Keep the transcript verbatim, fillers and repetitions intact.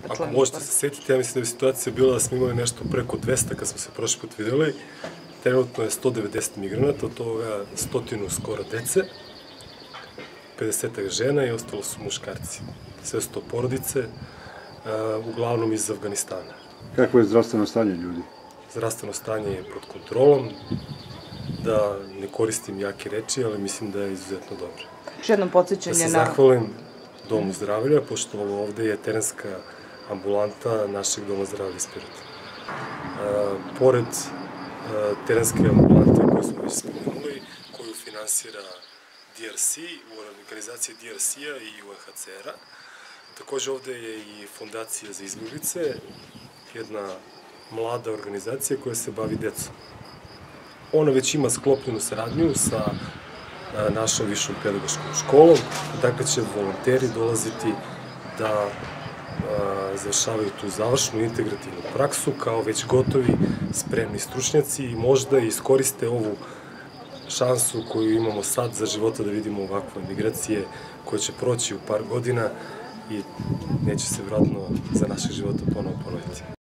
članovi Ako možete se setiti, ja mislim da je situacija bila da smo imali nešto preko dvesta kad smo se prošli put videli. Trenutno je sto devedeset migranata, od toga stotinu skoro dece, pedesetak žena i ostalo su muškarci. Sve su to porodice, uglavnom iz Avganistana. Kako je zdravstveno stanje ljudi? Zdravstveno stanje je pod kontrolom, da ne koristim jake reči, ali mislim da je izuzetno dobro. Još jednom podsjećanje na... Da se zahvalim Domu zdravlja, pošto ovo ovde je terenska ambulanta našeg Doma zdravlja iz Pirota. Pored terenske ambulante koju smo već spomenuli, koju finansira D R C, u organizaciji D R C-a i U N H C R-a. Takođe ovde je i Fondacija za izbjeglice, jedna mlada organizacija koja se bavi decom. Ona već ima sklopljenu saradnju sa našom višom pedagoškom školom, dakle će volonteri dolaziti da završavaju tu završnu integrativnu praksu kao već gotovi, spremni stručnjaci i možda iskoriste ovu šansu koju imamo sad za života da vidimo ovakve migracije koje će proći u par godina i neće se vratno za našeg života ponovo ponoviti.